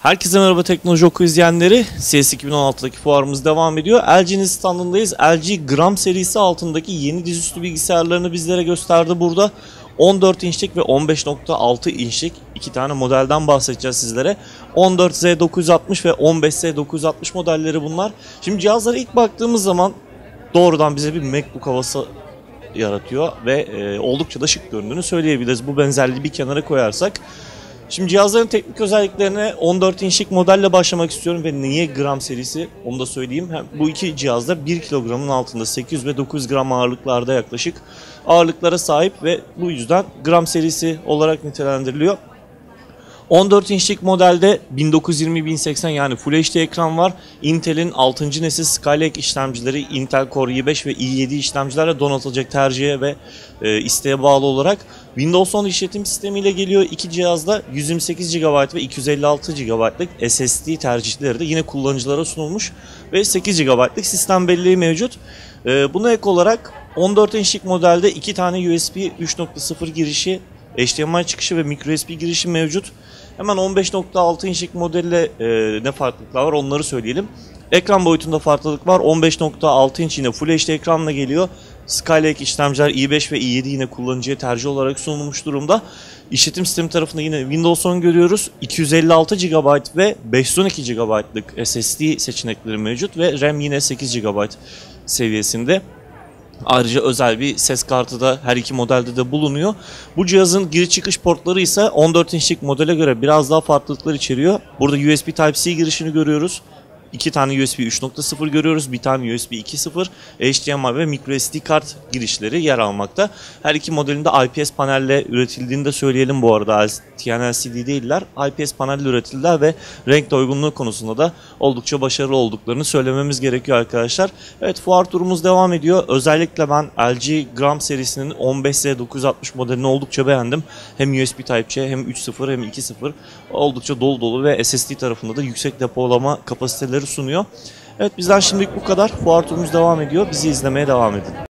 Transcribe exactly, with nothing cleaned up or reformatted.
Herkese merhaba Teknoloji Oku izleyenleri. C E S iki bin on altıdaki fuarımız devam ediyor. L G'nin standındayız. L G Gram serisi altındaki yeni dizüstü bilgisayarlarını bizlere gösterdi burada. on dört inçlik ve on beş nokta altı inçlik iki tane modelden bahsedeceğiz sizlere. on dört Z dokuz yüz altmış ve on beş Z dokuz yüz altmış modelleri bunlar. Şimdi cihazlara ilk baktığımız zaman doğrudan bize bir MacBook havası yaratıyor ve e, oldukça da şık göründüğünü söyleyebiliriz. Bu benzerliği bir kenara koyarsak. Şimdi cihazların teknik özelliklerine on dört inçlik modelle başlamak istiyorum ve niye gram serisi onu da söyleyeyim. Hem bu iki cihazda bir kilogramın altında sekiz yüz ve dokuz yüz gram ağırlıklarda yaklaşık ağırlıklara sahip ve bu yüzden gram serisi olarak nitelendiriliyor. on dört inçlik modelde bin dokuz yüz yirmi bin seksen yani Full H D ekran var. Intel'in altıncı nesil Skylake işlemcileri Intel Core i beş ve i yedi işlemcilerle donatılacak tercihe ve e, isteğe bağlı olarak Windows on işletim sistemiyle geliyor. İki cihazda yüz yirmi sekiz gigabayt ve iki yüz elli altı gigabaytlık S S D tercihleri de yine kullanıcılara sunulmuş ve sekiz gigabaytlık sistem belleği mevcut. E, buna ek olarak on dört inçlik modelde iki tane U S B üç nokta sıfır girişi, H D M I çıkışı ve micro U S B girişi mevcut. Hemen on beş nokta altı inçlik modelle e, ne farklılıklar var onları söyleyelim. Ekran boyutunda farklılık var. on beş nokta altı inç yine Full H D ekranla geliyor. Skylake işlemciler i beş ve i yedi yine kullanıcıya tercih olarak sunulmuş durumda. İşletim sistemi tarafında yine Windows on görüyoruz. iki yüz elli altı gigabayt ve beş yüz on iki gigabaytlık S S D seçenekleri mevcut ve RAM yine sekiz gigabayt seviyesinde. Ayrıca özel bir ses kartı da her iki modelde de bulunuyor. Bu cihazın giriş çıkış portları ise on dört inçlik modele göre biraz daha farklılıklar içeriyor. Burada U S B Type-C girişini görüyoruz. İki tane U S B üç nokta sıfır görüyoruz. Bir tane U S B iki nokta sıfır, H D M I ve micro S D kart girişleri yer almakta. Her iki modelinde I P S panelle üretildiğini de söyleyelim bu arada. T N L C D değiller. I P S panelle üretildiler ve renk doygunluğu konusunda da oldukça başarılı olduklarını söylememiz gerekiyor arkadaşlar. Evet, fuar turumuz devam ediyor. Özellikle ben L G Gram serisinin on beş Z dokuz yüz altmış modelini oldukça beğendim. Hem U S B Type-C hem üç nokta sıfır hem iki nokta sıfır oldukça dolu dolu ve S S D tarafında da yüksek depolama kapasiteleri sunuyor. Evet, bizden şimdilik bu kadar. Fuar turumuz devam ediyor. Bizi izlemeye devam edin.